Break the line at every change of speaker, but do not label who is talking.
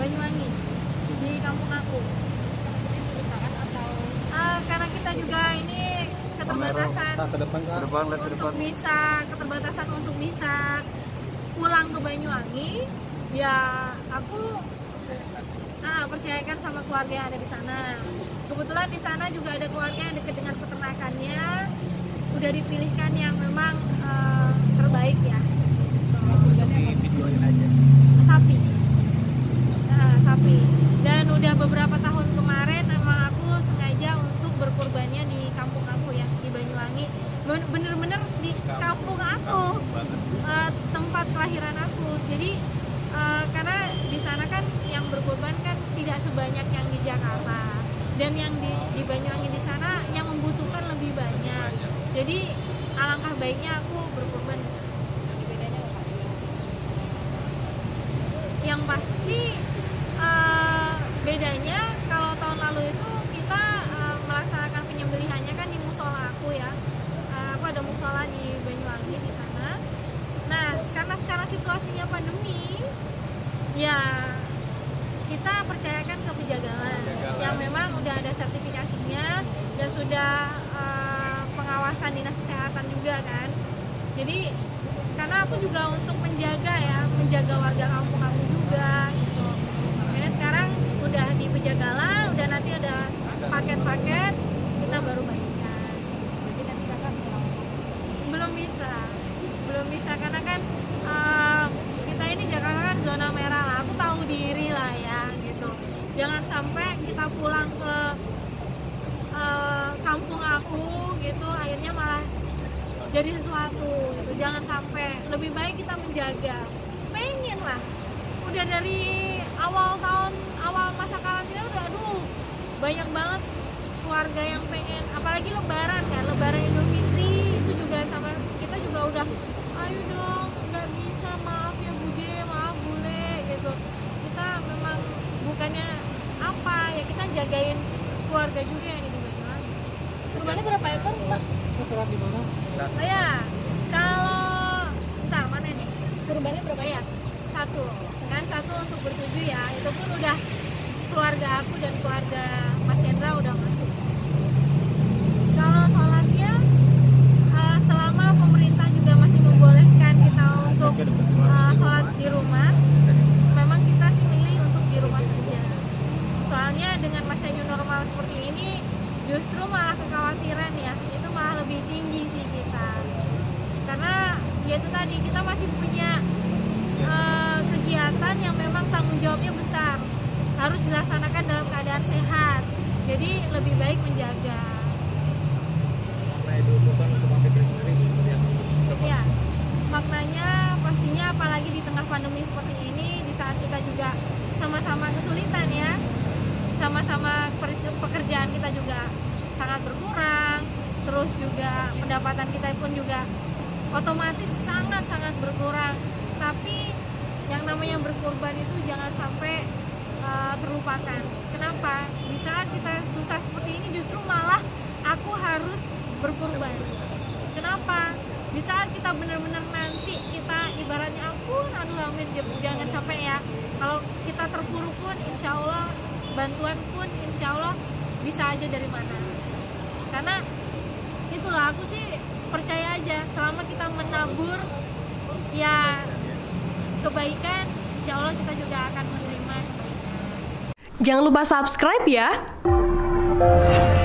Banyuwangi, di kampung aku. Karena kita juga ini keterbatasan untuk bisa pulang ke Banyuwangi, ya aku percayakan sama keluarga yang ada di sana. Kebetulan di sana juga ada keluarga yang dekat dengan peternakannya, udah dipilihkan yang memang terbaik ya.
Videoin aja.
Sapi. Sapi. Dan udah beberapa tahun kemarin emang aku sengaja untuk berkurbannya di kampung aku ya, di Banyuwangi. Bener-bener di kampung aku, tempat kelahiran aku. Jadi karena di sana kan yang berkurban kan tidak sebanyak yang di Jakarta, dan yang di Banyuwangi di sana yang membutuhkan lebih banyak. Jadi alangkah baiknya aku berkurban. Yang pasti bedanya kalau tahun lalu itu kita melaksanakan penyembelihannya kan di musola aku ya. Aku ada musola di Banyuwangi di sana. Nah, karena sekarang situasinya pandemi, ya kita percayakan ke penjagalan yang memang udah ada sertifikasinya dan sudah pengawasan dinas kesehatan juga kan. Jadi karena aku juga untuk menjaga warga kampung aku juga gitu. Makanya sekarang udah di penjagalan, udah nanti ada paket-paket, kita baru bagikan. Jadi nanti kakak belum bisa karena kan kita ini Jakarta kan zona merah lah. Aku tahu diri lah ya gitu. Jangan sampai kita pulang ke kampung aku gitu akhirnya malah jadi sesuatu gitu. Jangan sampai, lebih baik kita menjaga. Pengen lah, udah dari awal masa karantina udah banyak banget keluarga yang pengen, apalagi lebaran kan, lebaran Idul Fitri itu juga sama kita juga udah ayo dong, nggak bisa, maaf ya Bude, maaf Bule gitu. Kita memang bukannya apa ya, kita jagain keluarga juga yang di Banyuwangi. Kurbannya berapa ekor Mbak?
Sesurat di mana?
Oh ya, kalau bentar mana nih? Kurbannya berapa ya? Satu untuk bertujuh ya. Itu pun udah keluarga aku dan keluarga Mas Hendra udah masuk. Kalau sholatnya selama pemerintah juga masih membolehkan kita untuk sholat di rumah, memang kita sih milih untuk di rumah saja. Soalnya dengan masa new normal seperti ini, justru malah kekhawatiran ya, itu malah lebih tinggi sih kita. Karena ya itu tadi, kita masih punya kegiatan yang memang tanggung jawabnya besar, harus dilaksanakan dalam keadaan sehat. Jadi lebih baik menjaga. Ya, maknanya pastinya apalagi di tengah pandemi seperti ini, di saat kita juga sama-sama kesulitan ya, sama-sama pekerjaan kita juga sangat berkurang, terus juga pendapatan kita pun juga otomatis sangat-sangat berkurang. Tapi yang namanya berkorban itu jangan sampai terlupakan. Kenapa? Di saat kita susah seperti ini justru malah aku harus berkorban. Kenapa? Di saat kita benar-benar nanti kita ibaratnya ampun, aduh amin, jangan sampai ya. Kalau kita terpuruk pun insya Allah, bantuan pun insya Allah bisa aja dari mana. Karena itulah, aku sih percaya aja selama kita menabur ya kebaikan, insya Allah kita juga akan menerima.
Jangan lupa subscribe ya.